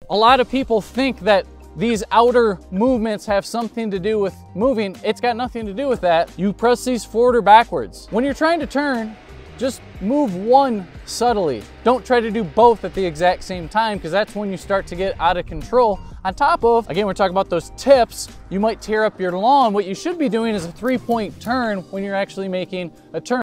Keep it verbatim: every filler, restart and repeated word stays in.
A lot of people think that these outer movements have something to do with moving. It's got nothing to do with that. You press these forward or backwards. When you're trying to turn, just move one subtly. Don't try to do both at the exact same time, because that's when you start to get out of control. On top of, again, we're talking about those tips, you might tear up your lawn. What you should be doing is a three-point turn when you're actually making a turn.